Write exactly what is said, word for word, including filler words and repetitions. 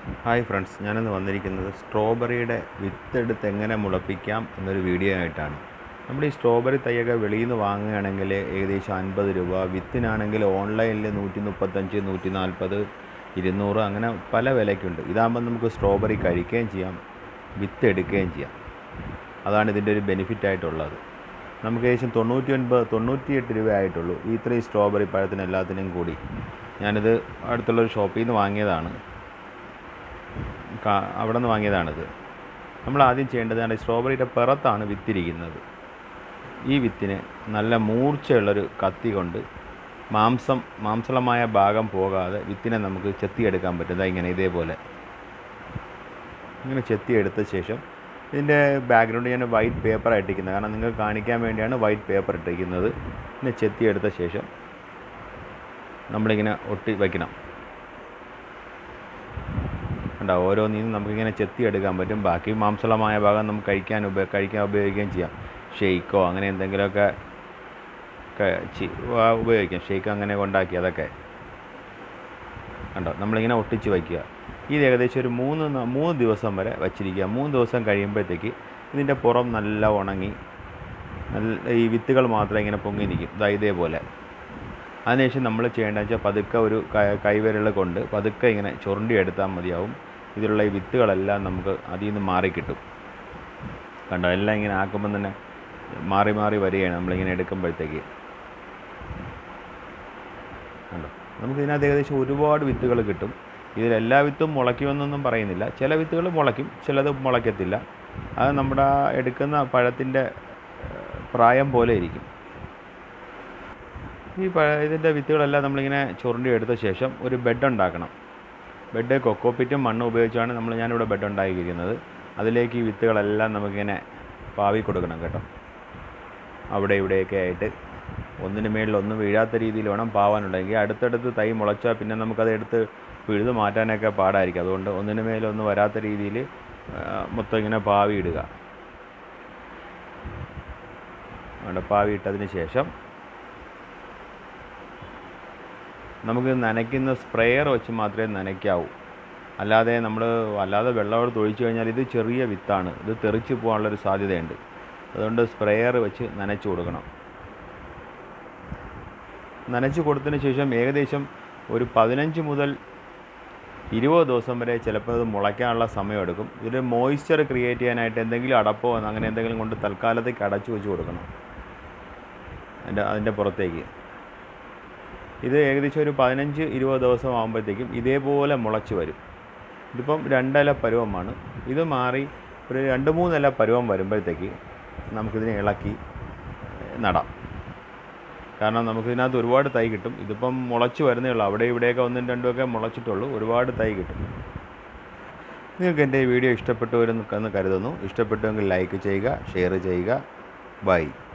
Hi friends, ഞാനിന്ന് വന്നിരിക്കുന്നത് സ്ട്രോബെറിയുടെ വിത്തെടുത്ത് എങ്ങനെ മുളപ്പിക്കാം എന്നൊരു വീഡിയോ ആയിട്ടാണ്. നമ്മൾ ഈ സ്ട്രോബെറി തൈയൊക്കെ വെളിയിൽ നിന്ന് വാങ്ങുകയാണെങ്കിൽ ഏകദേശം അൻപത് രൂപ, വിത്തിനാണെങ്കിൽ ഓൺലൈനിൽ നൂറ്റി മുപ്പത്തഞ്ച് നൂറ്റി നാൽപ്പത് ഇരുന്നൂറ് അങ്ങനെ പല വിലയ്ക്കുണ്ട്. ഇതാകുമ്പോൾ നമുക്ക് സ്ട്രോബെറി കഴിക്കുകയും ചെയ്യാം, വിത്ത് എടുക്കുകയും ചെയ്യാം. അതാണ് ഇതിൻ്റെ ഒരു ബെനിഫിറ്റ് ആയിട്ടുള്ളത്. നമുക്ക് ഏകദേശം തൊണ്ണൂറ്റി ഒൻപത് തൊണ്ണൂറ്റിയെട്ട് രൂപ ആയിട്ടുള്ളൂ ഈ ഇത്രയും സ്ട്രോബെറി പഴത്തിന് എല്ലാത്തിനും കൂടി. ഞാനിത് അടുത്തുള്ളൊരു ഷോപ്പിൽ നിന്ന് വാങ്ങിയതാണ്, അവിടെ നിന്ന് വാങ്ങിയതാണിത്. നമ്മൾ ആദ്യം ചെയ്യേണ്ടതാണ്, സ്ട്രോബെറിയുടെ പുറത്താണ് വിത്തിരിക്കുന്നത്. ഈ വിത്തിന് നല്ല മൂർച്ചയുള്ളൊരു കത്തി കൊണ്ട് മാംസം മാംസളമായ ഭാഗം പോകാതെ വിത്തിനെ നമുക്ക് ചെത്തിയെടുക്കാൻ പറ്റും. ഇങ്ങനെ ഇതേപോലെ ഇങ്ങനെ ചെത്തിയെടുത്ത ശേഷം ഇതിൻ്റെ ബാക്ക്ഗ്രൗണ്ട് ഞാൻ വൈറ്റ് പേപ്പർ ഇട്ടിരിക്കുന്നത്, കാരണം നിങ്ങൾക്ക് കാണിക്കാൻ വേണ്ടിയാണ് വൈറ്റ് പേപ്പർ ഇട്ടിരിക്കുന്നത്. പിന്നെ ചെത്തിയെടുത്ത ശേഷം നമ്മളിങ്ങനെ ഒട്ടി വയ്ക്കണം. ഉണ്ടാവും ഓരോന്നിനും നമുക്കിങ്ങനെ ചെത്തിയെടുക്കാൻ പറ്റും. ബാക്കി മാംസളമായ ഭാഗം നമുക്ക് കഴിക്കാൻ ഉപയോഗ കഴിക്കാൻ ഉപയോഗിക്കുകയും ചെയ്യാം. ഷെയ്ക്കോ അങ്ങനെ എന്തെങ്കിലുമൊക്കെ ഉപയോഗിക്കാം. ഷെയ്ക്ക് അങ്ങനെ ഉണ്ടാക്കി അതൊക്കെ കണ്ടോ നമ്മളിങ്ങനെ ഒട്ടിച്ച് വയ്ക്കുക. ഇത് ഏകദേശം ഒരു മൂന്ന് മൂന്ന് ദിവസം വരെ വച്ചിരിക്കുക. മൂന്ന് ദിവസം കഴിയുമ്പോഴത്തേക്ക് ഇതിൻ്റെ പുറം നല്ല ഉണങ്ങി നല്ല ഈ വിത്തുകൾ മാത്രം ഇങ്ങനെ പൊങ്ങി നിൽക്കും, ഇതാ ഇതേപോലെ. അതിനുശേഷം നമ്മൾ ചെയ്യേണ്ടതെന്ന് വെച്ചാൽ പതുക്കെ ഒരു കൈവിരൽ കൊണ്ട് പതുക്കെ ഇങ്ങനെ ചുരുണ്ടി എടുത്താൽ മതിയാവും. ഇതിലുള്ള ഈ വിത്തുകളെല്ലാം നമുക്ക് അതിൽ നിന്ന് മാറിക്കിട്ടും. കണ്ടോ എല്ലാം ഇങ്ങനെ ആക്കുമ്പം തന്നെ മാറി മാറി വരികയാണ് നമ്മളിങ്ങനെ എടുക്കുമ്പോഴത്തേക്ക്. കണ്ടോ നമുക്ക് ഇതിനകത്ത് ഏകദേശം ഒരുപാട് വിത്തുകൾ കിട്ടും. ഇതിലെല്ലാ വിത്തും മുളയ്ക്കുമെന്നൊന്നും പറയുന്നില്ല. ചില വിത്തുകൾ മുളയ്ക്കും, ചിലത് മുളയ്ക്കത്തില്ല. അത് നമ്മുടെ എടുക്കുന്ന പഴത്തിൻ്റെ പ്രായം പോലെ ഇരിക്കും. ഈ പഴ ഇതിൻ്റെ വിത്തുകളെല്ലാം നമ്മളിങ്ങനെ ചുരുണ്ടി എടുത്ത ശേഷം ഒരു ബെഡ് ഉണ്ടാക്കണം. ബെഡ് കൊക്കോപ്പിറ്റും മണ്ണും ഉപയോഗിച്ചാണ് നമ്മൾ ഞാനിവിടെ ബെഡ് ഉണ്ടാക്കിയിരിക്കുന്നത്. അതിലേക്ക് ഈ വിത്തുകളെല്ലാം നമുക്കിങ്ങനെ പാവി കൊടുക്കണം കേട്ടോ. അവിടെ ഇവിടെയൊക്കെ ആയിട്ട് ഒന്നിന് മേളിൽ ഒന്നും വീഴാത്ത രീതിയിൽ വേണം പാവാനുണ്ടെങ്കിൽ. അടുത്തടുത്ത് തൈ മുളച്ചാൽ പിന്നെ നമുക്കത് എടുത്ത് പിഴുത് മാറ്റാനൊക്കെ പാടായിരിക്കും. അതുകൊണ്ട് ഒന്നിന് മേലൊന്നും വരാത്ത രീതിയിൽ മൊത്തം ഇങ്ങനെ പാവി ഇടുക. അവിടെ പാവി ഇട്ടതിന് ശേഷം നമുക്ക് നനയ്ക്കുന്ന സ്പ്രെയർ വെച്ച് മാത്രമേ നനയ്ക്കാവൂ. അല്ലാതെ നമ്മൾ അല്ലാതെ വെള്ളം എടുത്ത് ഒഴിച്ചു കഴിഞ്ഞാൽ ഇത് ചെറിയ വിത്താണ്, ഇത് തെറിച്ച് പോകാനുള്ളൊരു സാധ്യതയുണ്ട്. അതുകൊണ്ട് സ്പ്രെയർ വെച്ച് നനച്ചു കൊടുക്കണം. നനച്ച് കൊടുത്തതിന് ശേഷം ഏകദേശം ഒരു പതിനഞ്ച് മുതൽ ഇരുപത് ദിവസം വരെ ചിലപ്പോൾ അത് മുളയ്ക്കാനുള്ള സമയമെടുക്കും. ഇതിൽ മോയ്സ്ചർ ക്രിയേറ്റ് ചെയ്യാനായിട്ട് എന്തെങ്കിലും അടപ്പോ അങ്ങനെ എന്തെങ്കിലും കൊണ്ട് തൽക്കാലത്തേക്ക് അടച്ചു വെച്ച് കൊടുക്കണം അതിൻ്റെ അതിൻ്റെ പുറത്തേക്ക്. ഇത് ഏകദേശം ഒരു പതിനഞ്ച് ഇരുപത് ദിവസം ആകുമ്പോഴത്തേക്കും ഇതേപോലെ മുളച്ച് വരും. ഇതിപ്പം രണ്ടില പരുവമാണ്. ഇത് മാറി ഒരു രണ്ട് മൂന്നില പരുവം വരുമ്പോഴത്തേക്ക് നമുക്കിതിനെ ഇളക്കി നടാം. കാരണം നമുക്കിതിനകത്ത് ഒരുപാട് തൈ കിട്ടും. ഇതിപ്പം മുളച്ച് വരുന്നേ ഉള്ളൂ. അവിടെ ഇവിടെയൊക്കെ ഒന്നും രണ്ടുമൊക്കെ മുളച്ചിട്ടുള്ളൂ. ഒരുപാട് തൈ കിട്ടും. നിങ്ങൾക്ക് എൻ്റെ വീഡിയോ ഇഷ്ടപ്പെട്ടു എന്ന് കരുതുന്നു. ഇഷ്ടപ്പെട്ടുവെങ്കിൽ ലൈക്ക് ചെയ്യുക, ഷെയർ ചെയ്യുക. ബൈ.